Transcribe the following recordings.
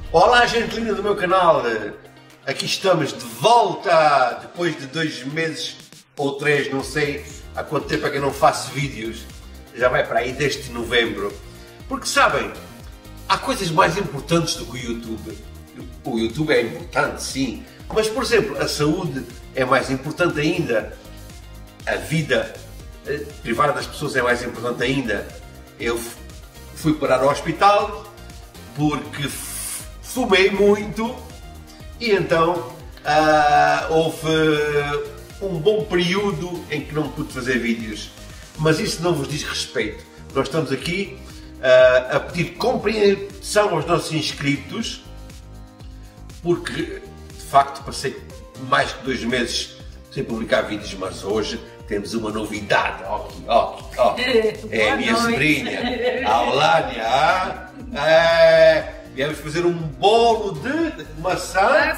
Olá, gente linda do meu canal, aqui estamos de volta depois de 2 meses ou 3, não sei há quanto tempo é que eu não faço vídeos, já vai para aí desde novembro, porque sabem, há coisas mais importantes do que o YouTube. O YouTube é importante, sim, mas por exemplo, a saúde é mais importante ainda, a vida privada das pessoas é mais importante ainda. Eu fui parar ao hospital porque fumei muito e então houve um bom período em que não pude fazer vídeos, mas isso não vos diz respeito. Nós estamos aqui a pedir compreensão aos nossos inscritos, porque de facto passei mais de 2 meses sem publicar vídeos, mas hoje temos uma novidade. É a minha sobrinha, a Olânia. Viemos fazer um bolo de maçã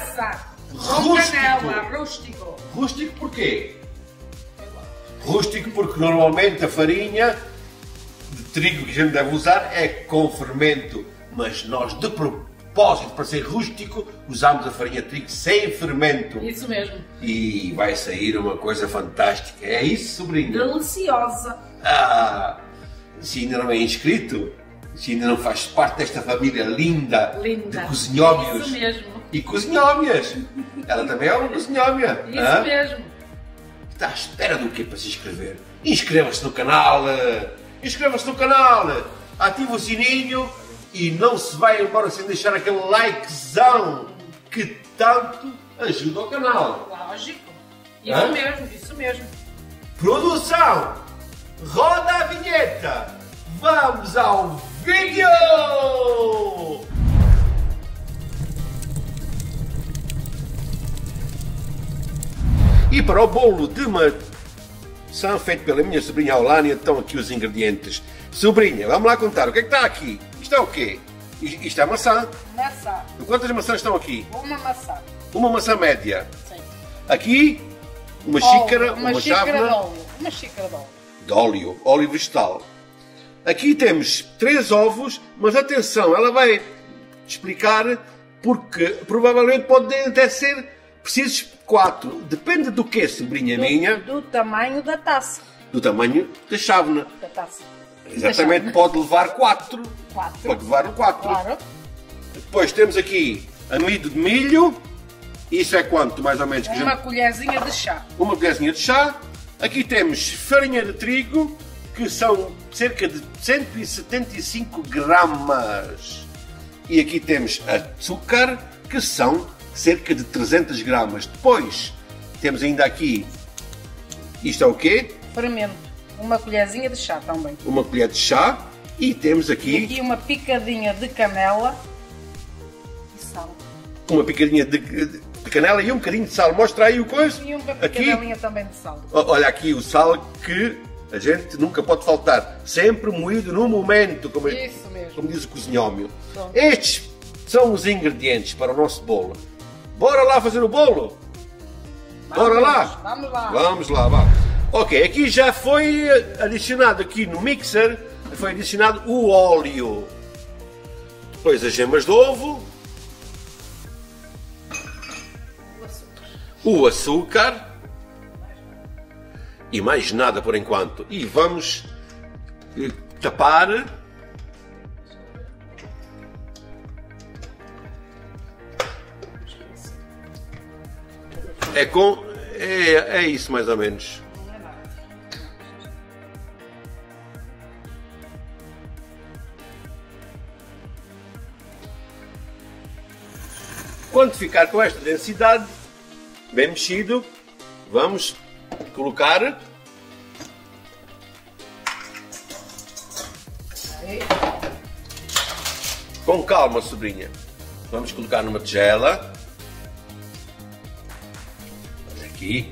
rústico. Rústico porquê? Rústico porque normalmente a farinha de trigo que a gente deve usar é com fermento, mas nós de propósito, para ser rústico, usamos a farinha de trigo sem fermento. Isso mesmo. E vai sair uma coisa fantástica. É isso, sobrinho? Deliciosa. Se ainda não é inscrito, se ainda não faz parte desta família linda, de cozinhóbios. Isso mesmo. E cozinhóbias. Ela também é uma cozinhóbia. Isso mesmo. Está à espera do quê para se inscrever? Inscreva-se no canal. Inscreva-se no canal. Ative o sininho e não se vai embora sem deixar aquele likezão que tanto ajuda o canal. Lógico. Isso mesmo, isso mesmo. Produção, roda a vinheta. Vamos ao vídeo! E para o bolo de maçã feito pela minha sobrinha Olânia estão aqui os ingredientes. Sobrinha, vamos lá contar. O que é que está aqui? Isto é o quê? Isto é maçã. Maçã. Quantas maçãs estão aqui? Uma maçã. Uma maçã média. Sim. Aqui, uma xícara, uma chávena de óleo. Uma xícara de óleo. de óleo, óleo vegetal. Aqui temos 3 ovos, mas atenção, ela vai explicar porque provavelmente podem até ser precisos 4. Depende do quê, sobrinha minha? Do tamanho da taça. Do tamanho da chávena. Da taça. Exatamente, pode levar 4. 4. Pode levar 4. Claro. Depois temos aqui amido de milho. Isso é quanto, mais ou menos? Que Uma colherzinha de chá. uma colherzinha de chá. Aqui temos farinha de trigo, que são cerca de 175 gramas. E aqui temos açúcar, que são cerca de 300 gramas. Depois temos ainda aqui, isto é o quê? Fermento. Uma colherzinha de chá também. Uma colher de chá. E temos E aqui, aqui uma picadinha de canela e sal. uma picadinha de canela e um bocadinho de sal. Mostra aí o coisa. E uma Aqui, picadelinha também de sal. olha aqui o sal que a gente nunca pode faltar. Sempre moído no momento, como Isso mesmo. como diz o cozinhómio. Bom. Estes são os ingredientes para o nosso bolo. Bora lá fazer o bolo? Bora lá? Vamos lá. Vamos lá, vá. Ok, aqui já foi adicionado aqui no mixer, foi adicionado o óleo. Depois as gemas de ovo. O açúcar. E mais nada por enquanto. E vamos tapar. É isso mais ou menos. Quando ficar com esta densidade, bem mexido, vamos colocar com calma, sobrinha. Vamos colocar numa tigela. Olha aqui.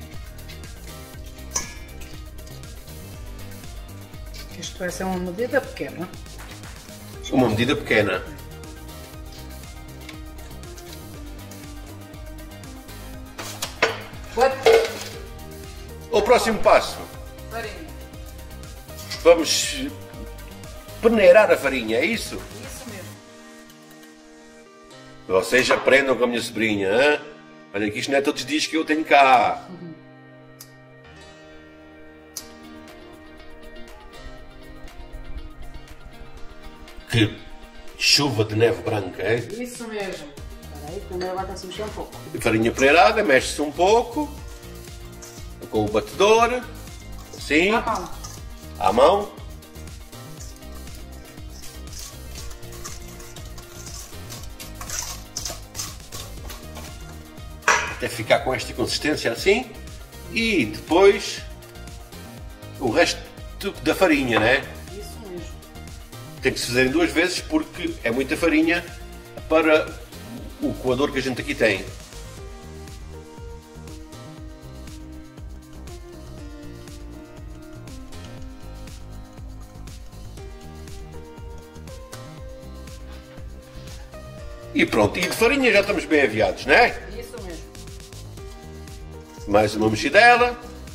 Isto vai ser uma medida pequena. Uma medida pequena. O próximo passo. Farinha. Vamos peneirar a farinha, é isso? Isso mesmo. Vocês aprendam com a minha sobrinha, hein? Olha que isto não é todos os dias que eu tenho cá. Que chuva de neve branca, hein? Isso mesmo. Espera aí, primeiro vai ter que se mexer um pouco. Farinha peneirada, mexe-se um pouco. Com o batedor. Assim. À mão. À mão. Até ficar com esta consistência assim. E depois o resto da farinha, né? Isso mesmo. Tem que se fazer em 2 vezes porque é muita farinha para o coador que a gente aqui tem. E pronto, e de farinha já estamos bem aviados, não é? Isso mesmo. Mais uma mexidela.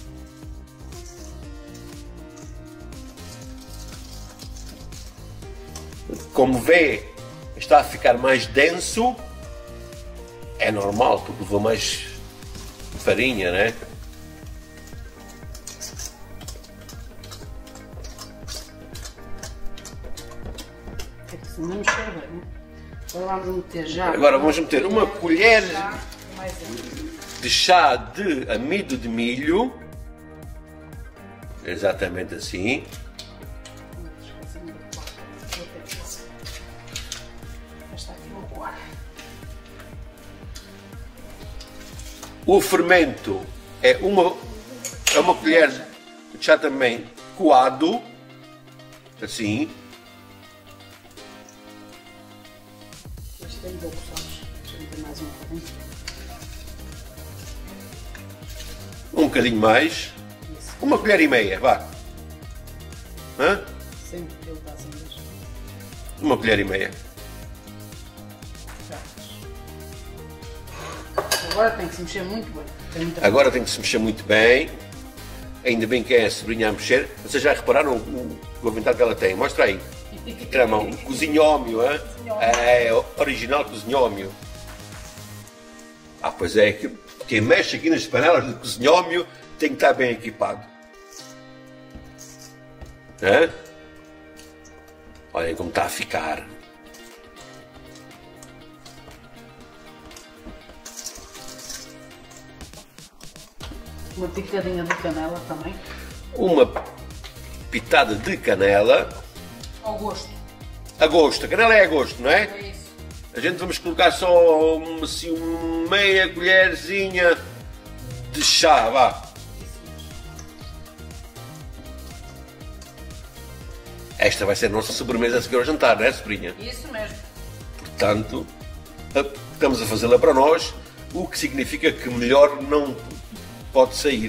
Como vê, está a ficar mais denso. É normal, porque levou mais farinha, né? Tem que se não mexer bem, né? Agora vamos meter já. Agora vamos meter uma colher Já, mais um. de chá de amido de milho. Exatamente assim. Está aqui o coar. O fermento é uma colher de chá também coado. Assim. Este tem pouco, sabes? Deixa eu meter mais um bocadinho. Um bocadinho mais. Isso. Uma colher e meia, vá. Hã? Sim, ele está assim mesmo. Uma colher e meia. Agora tem que se mexer muito bem. Tem muita Agora tem que se mexer muito bem. Ainda bem que é a sobrinha a mexer. Vocês já repararam o avental que ela tem? Mostra aí. Trama, um cozinhómio, hein? É original cozinhómio. Ah, pois é, quem mexe aqui nas panelas de cozinhómio tem que estar bem equipado. Hã? Olhem como está a ficar. Uma picadinha de canela também. Uma pitada de canela. Ao gosto. A gosto. A canela é a gosto, não é? É isso. A gente vamos colocar só assim, meia colherzinha de chá, vá. Esta vai ser a nossa sobremesa a seguir ao jantar, não é, sobrinha? Isso mesmo. Portanto, estamos a fazê-la para nós, o que significa que melhor não pode sair.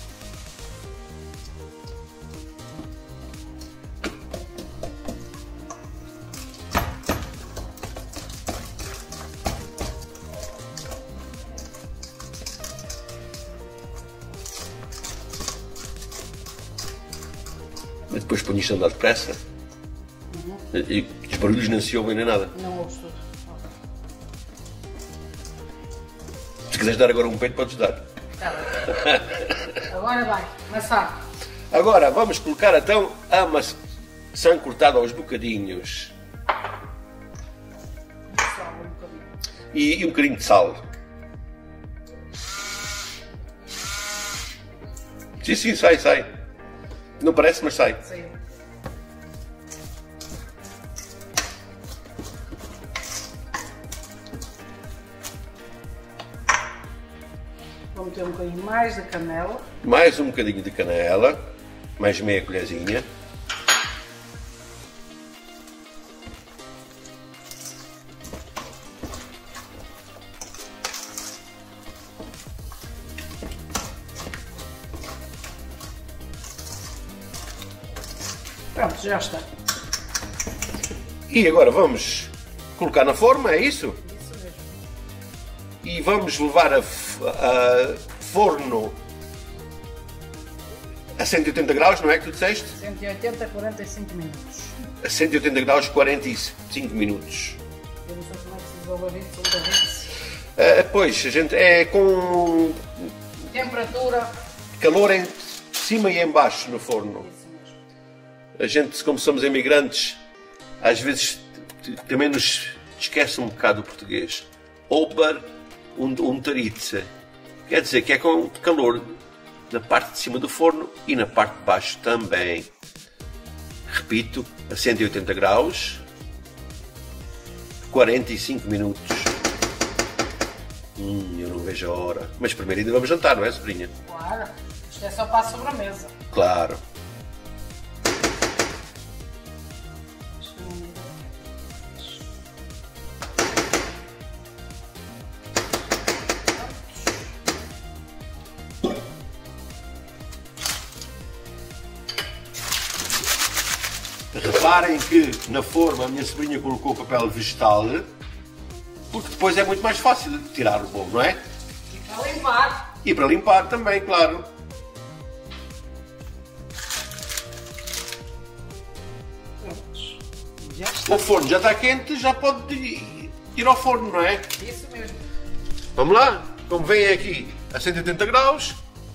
Mas depois põe isto a andar depressa. E os barulhos não se ouvem nem nada. Não ouço tudo. Se quiseres dar agora um peito, podes dar. Tá bem. Agora vai. Amassar. Agora vamos colocar então a maçã cortada aos bocadinhos. Só um bocadinho. E um bocadinho de sal. Sim, sim, sai. Não parece, mas sai. Saiu. Vou meter um bocadinho mais de canela. Mais um bocadinho de canela. Mais meia colherzinha. Pronto, já está. E agora vamos colocar na forma, é isso? Isso mesmo. E vamos levar a forno a 180 graus, não é que tu disseste? 180 a 45 minutos. A 180 graus, 45 minutos. Eu não sei como é que se diz o barrito, ou barrito. Pois, a gente é com Temperatura. calor em cima e em baixo no forno. Isso mesmo. A gente, como somos imigrantes, às vezes também nos esquece um bocado o português. Ober und Hitze. Quer dizer que é com calor na parte de cima do forno e na parte de baixo também. Repito, a 180 graus, 45 minutos. Eu não vejo a hora. Mas primeiro ainda vamos jantar, não é, sobrinha? Claro. Isto é só para a sobremesa. Claro. Reparem que na forma a minha sobrinha colocou papel vegetal, porque depois é muito mais fácil de tirar o bolo, não é? E para limpar. E para limpar também, claro. Prontos. Já está. O forno já está quente, já pode ir ao forno, não é? Isso mesmo. Vamos lá? Como vem aqui a 180 graus.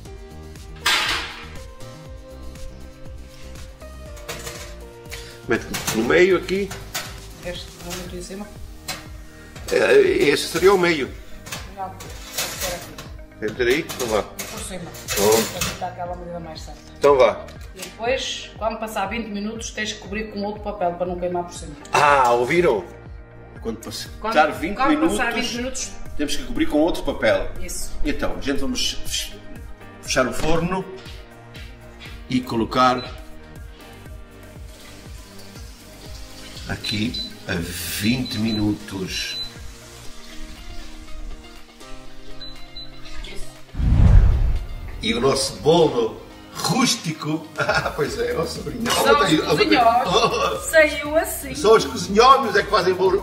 Mete no meio aqui. Este muito em cima. Esse seria o meio. Não, pode ser aqui. Quer meter aí? Então vá. E por cima. Pronto. Para ficar aquela medida mais certa. Então vá. E depois, quando passar 20 minutos, tens que cobrir com outro papel para não queimar por cima. Ouviram? Quando passar 20 minutos, passar 20 minutos, temos que cobrir com outro papel. isso. Então, gente, vamos fechar o forno e colocar aqui a 20 minutos. E o nosso bolo rústico. Pois é, ó sobrinha. Só os cozinhómios. Saiu assim. Só os cozinhómios é que fazem bolo.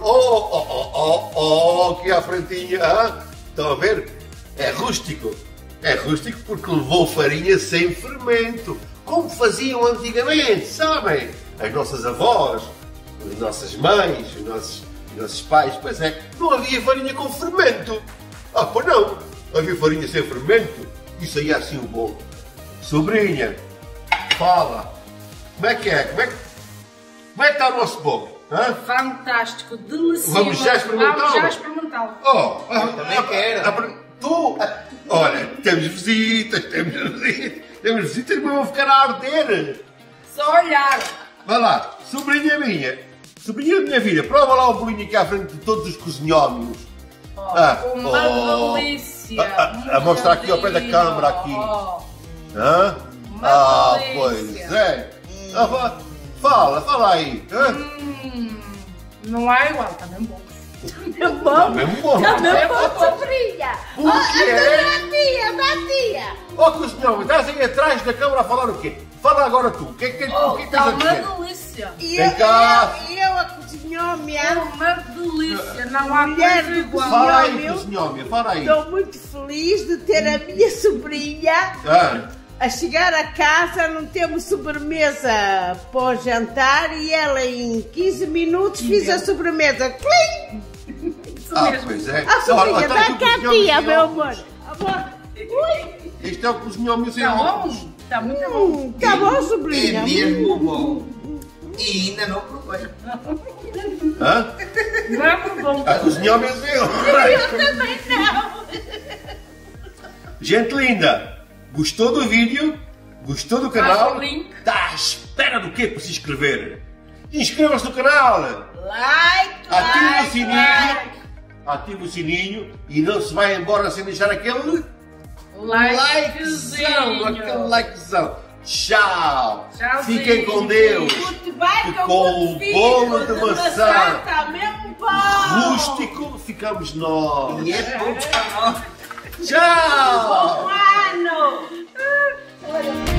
Aqui à frentinha. Estão a ver? É rústico. É rústico porque levou farinha sem fermento. Como faziam antigamente, sabem? As nossas avós, as nossas mães, os nossos pais. Pois é, não havia farinha com fermento. Pois não. Havia farinha sem fermento. Isso aí é assim o bolo. Sobrinha, fala. Como é que é? Como é que está o nosso bolo? Fantástico, delicioso. Vamos já experimentá-lo? Vamos já experimentá-lo. Também quero. Olha, temos visitas, mas vão ficar a arder. Só olhar. Vai lá, sobrinha da minha filha, prova lá o bolinho aqui à frente de todos os cozinhómios. Uma delícia. A mostrar aqui ao pé da câmara aqui. Pois é. Fala aí. Não é igual, está mesmo bom. Está mesmo bom. Sobrinha! Por quê? Tia! Cozinhão, estás aí atrás da câmara a falar o quê? Fala agora tu. O que tens a Está dizer? uma delícia. Eu a cozinhome, É uma delícia. Não há mulher coisa do igual. Fala aí, cozinhome, fala aí. Estou muito feliz de ter a minha sobrinha a chegar a casa. Não temos sobremesa para o jantar e ela em 15 minutos fez a sobremesa. Clim! Isso mesmo. Pois é. Sobrinha, Está dá aqui o cá, cozinhome tia, sem meu óculos. amor. Isto é o cozinhome sem Está óculos. bom? Está muito bom. Tá bom, sobrinha? É mesmo bom. E ainda não provei. Muito bom. A cozinhome sem óculos. Eu também não. Gente linda, gostou do vídeo? Gostou do Faz canal? o link. Está à espera do quê para se inscrever? Inscreva-se no canal! Ative o sininho! Ative o sininho e não se vai embora sem deixar aquele likezão! Aquele likezão! Tchau! Tchauzinho. Fiquem com Deus! Com o bolo de maçã Tá mesmo bom. rústico ficamos nós! E é bom para nós. Tchau! Bom ano.